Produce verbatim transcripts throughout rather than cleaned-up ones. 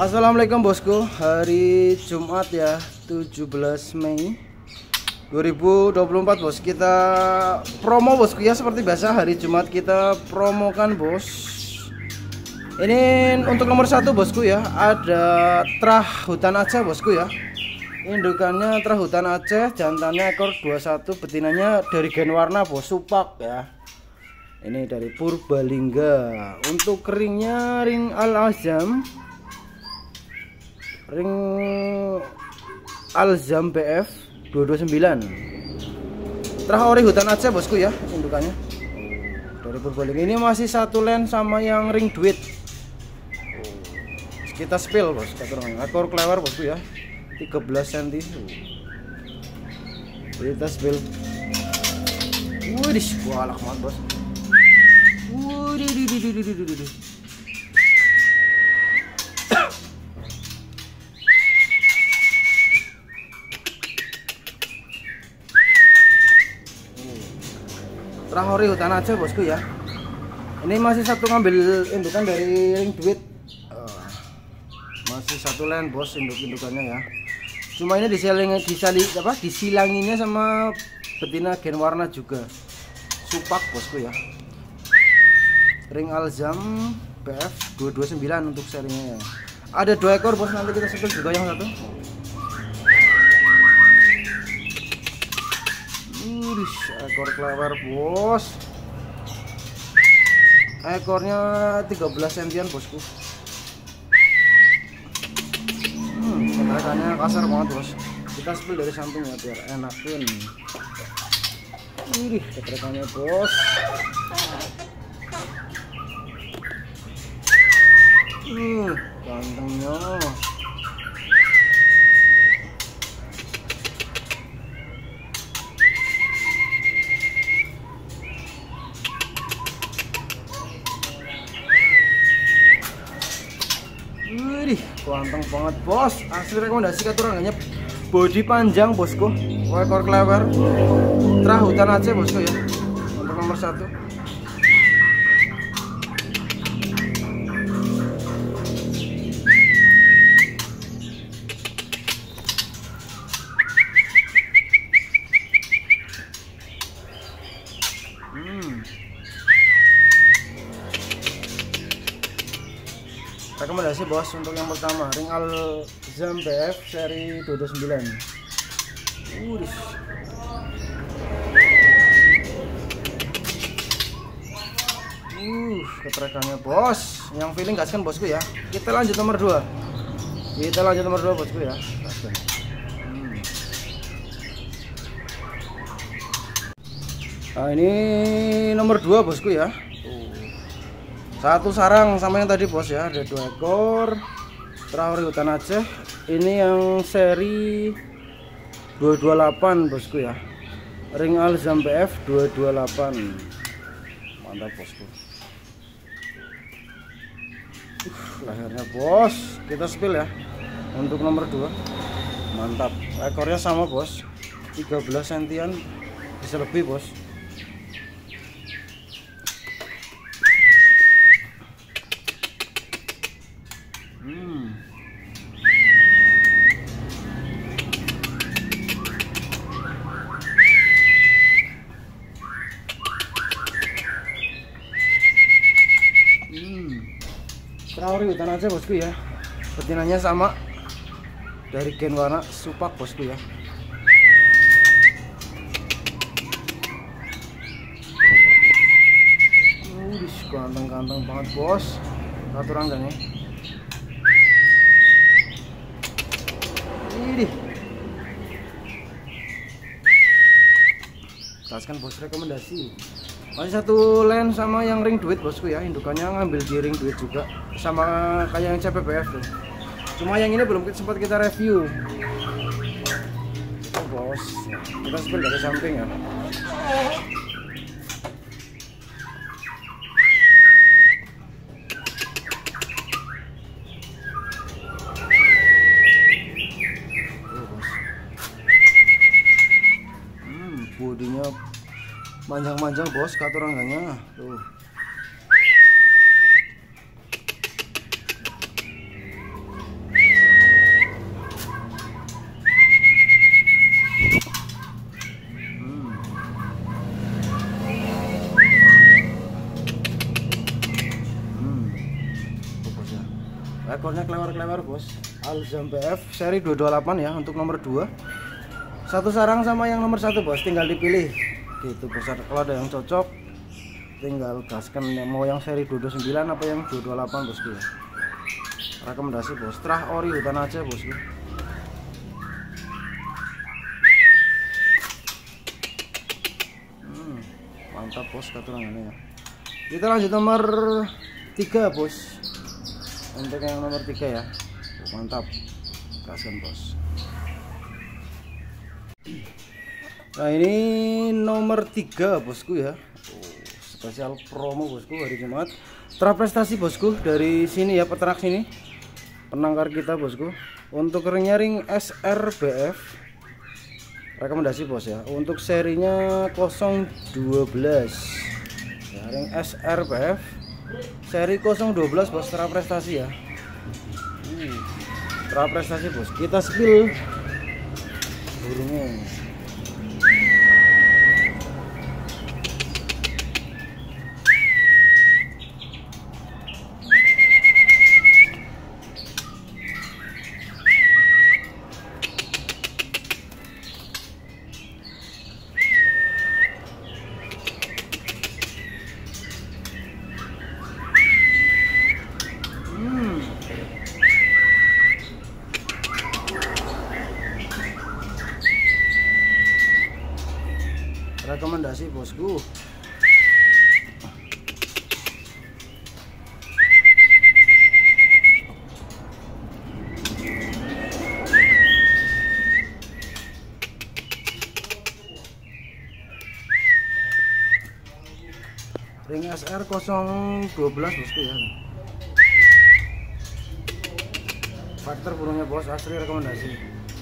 Assalamualaikum bosku, hari Jumat ya, tujuh belas Mei dua ribu dua puluh empat bos. Kita promo bosku ya, seperti biasa hari Jumat kita promokan bos. Ini untuk nomor satu bosku ya, ada Trah Hutan Aceh bosku ya. Indukannya Trah Hutan Aceh, jantannya ekor dua puluh satu, betinanya dari gen warna bos, supak ya. Ini dari Purbalingga. Untuk ringnya ring Al Azam, ring Alzam B F dua dua sembilan. Trah ori hutan Aceh bosku ya, indukannya dari Purbalingga. Ini masih satu len sama yang ring duit. Kita spill bos, ekor kelewar bosku ya, tiga belas sentimeter. Kita spill. Widih, kualak banget bos. Widih. Trah ori hutan Aceh bosku ya. Ini masih satu ngambil indukan dari ring duit. Uh, masih satu len bos induk-indukannya ya. Cuma ini diseling disali apa disilanginya sama betina gen warna juga. Supak bosku ya. Ring Alzam B F dua dua sembilan untuk serinya ya. Ada dua ekor bos, nanti kita sepil juga yang satu. Ekor kelewar bos, ekornya tiga belas sentian bosku. Hmm, keterangannya kasar banget bos. Kita spill dari samping ya biar enakin. Ih, keterangannya bos. Hmm, gantengnya. Wih, ganteng banget bos. Asli rekomendasi katurangannya, body panjang bosku, ekor kelewar, Trah hutan Aceh bosku ya. Untuk nomor satu. Hmm. Rekomendasi bos untuk yang pertama, ring Alzam B F seri dua dua sembilan. Udah. Uh, keterekannya bos. Yang feeling gaskan bosku ya. Kita lanjut nomor dua. Kita lanjut nomor dua bosku ya. Hmm. Nah, ini nomor dua bosku ya. Satu sarang sama yang tadi bos ya, ada dua ekor Trah ori hutan Aceh. Ini yang seri dua dua delapan bosku ya, ring Alzam B F dua dua delapan. Mantap bosku. Uh, lehernya bos, kita spill ya untuk nomor dua. Mantap, ekornya sama bos, tiga belas sentian, bisa lebih bos. Hmm. Hmm. Trah ori hutan Aceh bosku ya. Betinanya sama dari gen warna, supak bosku ya. Uh, ganteng-ganteng banget bos. Katuranggannya. Ini taskan bos, rekomendasi. Masih satu len sama yang ring duit bosku ya, indukannya ngambil di ring duit juga, sama kayak yang C P B F tuh. Cuma yang ini belum sempat kita review. Oh bos, kita spill dari samping ya. Bodinya manjang-manjang bos, katurangannya tuh. ekornya kelewar-kelewar bos. Alzam B F seri dua dua delapan ya untuk nomor dua. Satu sarang sama yang nomor satu bos, tinggal dipilih gitu bos. Kalau ada yang cocok tinggal gaskan, mau yang seri dua dua sembilan apa yang dua dua delapan bosku ya. Rekomendasi bos, Trah ori hutan Aceh bosku. hmm, Mantap bos katurangannya ya. Kita lanjut nomor tiga bos. Untuk yang nomor tiga ya, mantap, gaskan bos. Nah ini nomor tiga bosku ya. Oh, spesial promo bosku hari Jumat. Terprestasi bosku dari sini ya, peternak sini, penangkar kita bosku. Untuk ringnya ring S R B F, rekomendasi bos ya. Untuk serinya nol dua belas ya, ring S R B F seri nol dua belas bos, terprestasi ya. hmm, Terprestasi bos. Kita spill burungnya. Rekomendasi bosku. Ring S R nol dua belas bosku ya. Faktor burungnya bos asli, rekomendasi.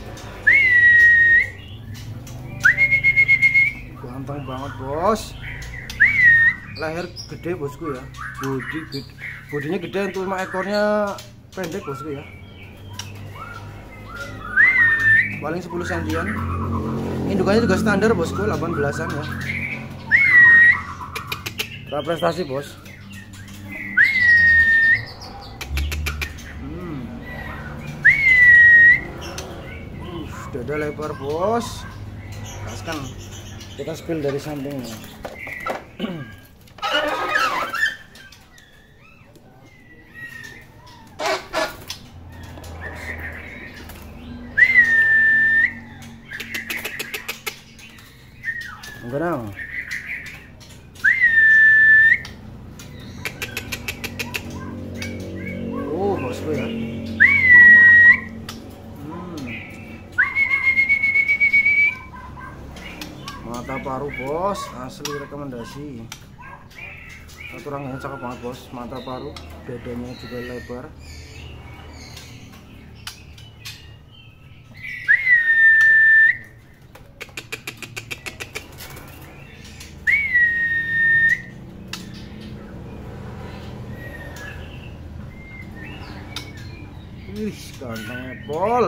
Ganteng banget bos, leher gede bosku ya, bodi gede, bodinya gede, untuk lima ekornya pendek bosku ya, paling sepuluh sentian. Indukannya juga standar bosku, delapan belasan ya. Prestasi bos. hmm. uh, Dada lebar bos, gaskan. Kita spill dari sampingnya. Enggak. Oh, bosku ya. Mata paru bos, asli, rekomendasi. Aturannya cakep banget bos, mata paru, dadanya juga lebar. Ih, ganteng pol.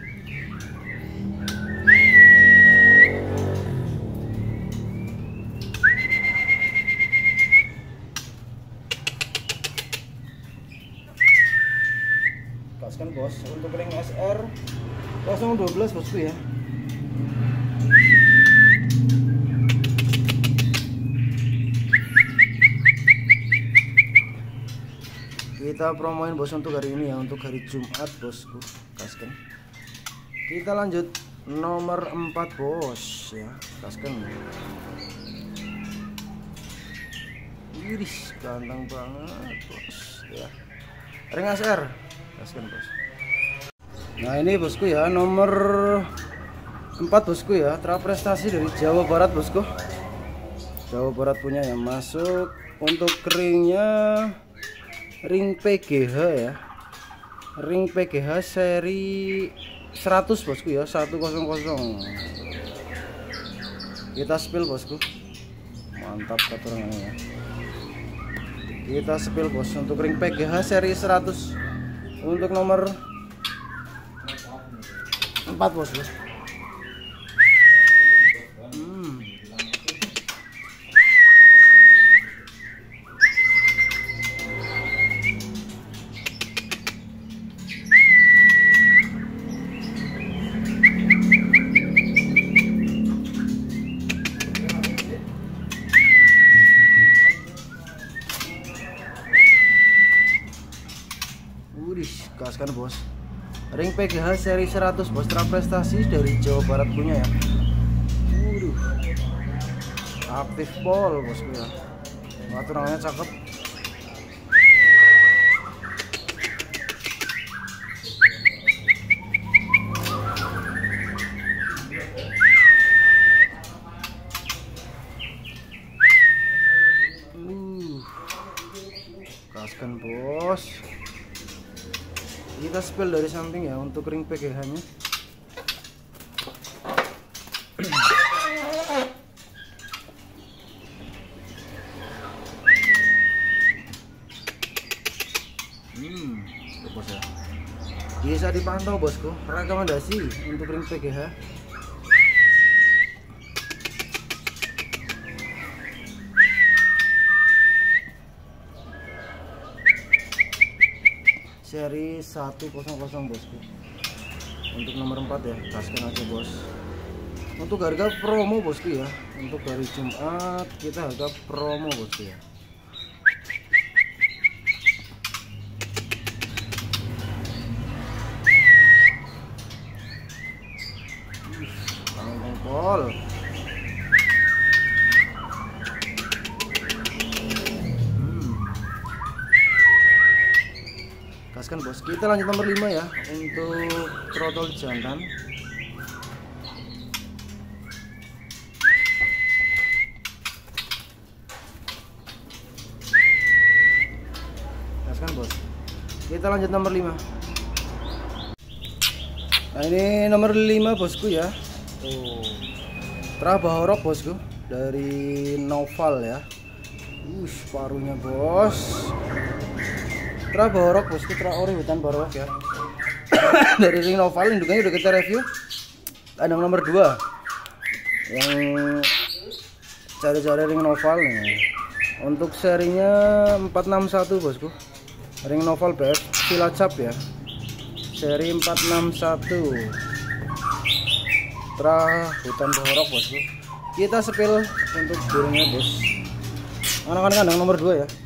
Gaskan bos. Untuk ring S R nol dua belas bosku ya. Kita promoin bos untuk hari ini ya, untuk hari Jumat bosku, gaskan. Kita lanjut nomor empat bos ya, gaskan. Iris ganteng banget bos ya, ring S R, gaskan bos. Nah ini bosku ya, nomor empat bosku ya, terprestasi dari Jawa Barat bosku. Jawa Barat punya yang masuk. Untuk ringnya ring P G H ya, ring P G H seri seratus bosku ya, seratus. Kita spill bosku, mantap katurangannya ya. Kita spill bos untuk ring P G H seri seratus untuk nomor empat bosku. hmm. gaskan bos. Ring P G H seri seratus bos, Tra Prestasi dari Jawa Barat punya ya. Waduh, aktif pol bosku ya, aturannya cakep. uh, gaskan bos. Kita spill dari samping ya untuk ring P G H nya. hmm, bos ya. Bisa dipantau bosku, rekomendasi untuk ring P G H. Seri seratus bosku. Untuk nomor empat ya, gaskan aja bos. Untuk harga promo bosku ya, untuk hari Jumat kita harga promo bosku ya. Langsung pol. Gaskan bos. Kita lanjut nomor lima ya, untuk trotol jantan. Gaskan bos. Kita lanjut nomor lima. Nah ini nomor lima bosku ya. Oh, Tra Bahorok bosku dari Noval ya. Ush, paruhnya bos. Tra Bahorok bosku, Tra ori hutan Bahorok ya. Dari ring Noval, indukannya udah kita review. Kandang nomor dua yang cari-cari ring Noval nih. Untuk serinya empat enam satu bosku, ring Noval B F Cilacap ya, seri empat enam satu Tra hutan Bahorok bosku. Kita sepil untuk burungnya bos. Anak-anak kandang nomor dua ya.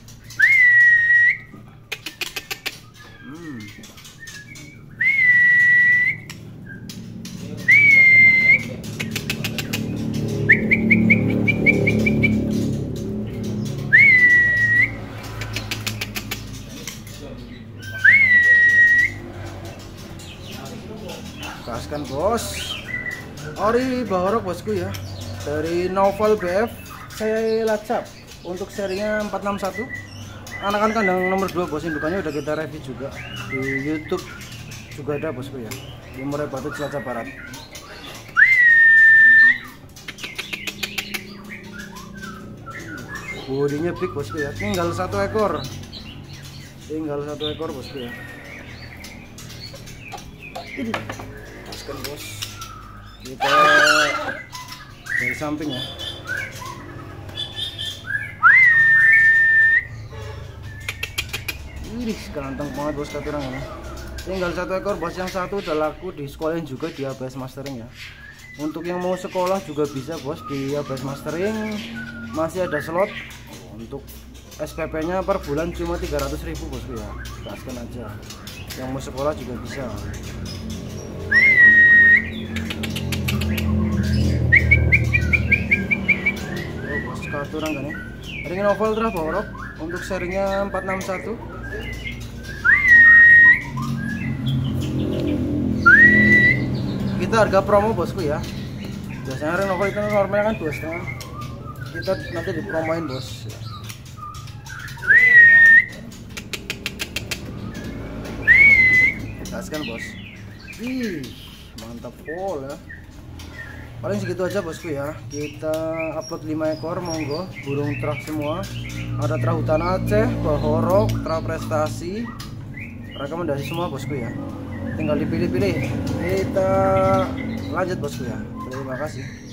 Gaskan bos. Ori Bahorok bosku ya, dari Noval B F Cilacap untuk serinya empat enam satu. Anakan kandang nomor dua bos, indukannya udah kita review juga di YouTube juga ada bosku ya, di Murai Batu Cilacap Barat. Bodinya big bosku ya, tinggal satu ekor, tinggal satu ekor bosku ya. Ini gaskan bos. Kita dari samping ya. Ih, ganteng banget bos katurang ini. Tinggal satu ekor bos, yang satu udah laku di sekolahin juga di A B S Mastering ya. Untuk yang mau sekolah juga bisa bos di A B S Mastering, masih ada slot. Untuk S P P nya per bulan cuma tiga ratus ribu bosku ya. Gaskan aja. Yang mau sekolah juga bisa. Oh bos, katurang kan ya. Ring Noval Tra Bahorok untuk serinya empat enam satu. Kita harga promo bosku ya. Biasanya ring Noval itu normalnya kan dua setengah. Kita nanti dipromoin bos. Gaskan bos. Ih, mantap pol ya. Paling segitu aja bosku ya. Kita upload lima ekor, monggo burung trah semua. Ada Tra Hutan Aceh, Bahorok, Tra Prestasi. Rekomendasi semua bosku ya. Tinggal dipilih-pilih. Kita lanjut bosku ya. Terima kasih.